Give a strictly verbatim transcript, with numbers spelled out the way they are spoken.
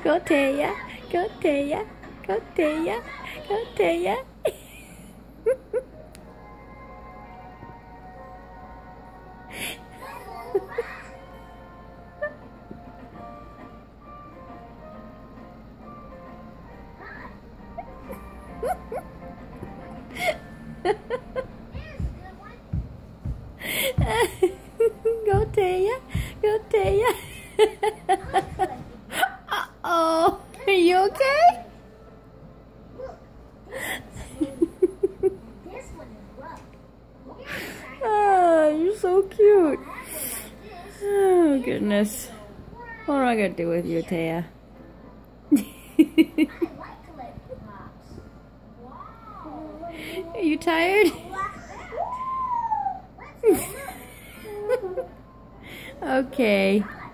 Go Taya. Go Taya. Go Taya. Go Taya. Go Taya. Go Taya. Uh-oh. Are you okay? Oh, you're so cute. Oh, goodness. What am I going to do with you, Taya? Are you tired? Okay.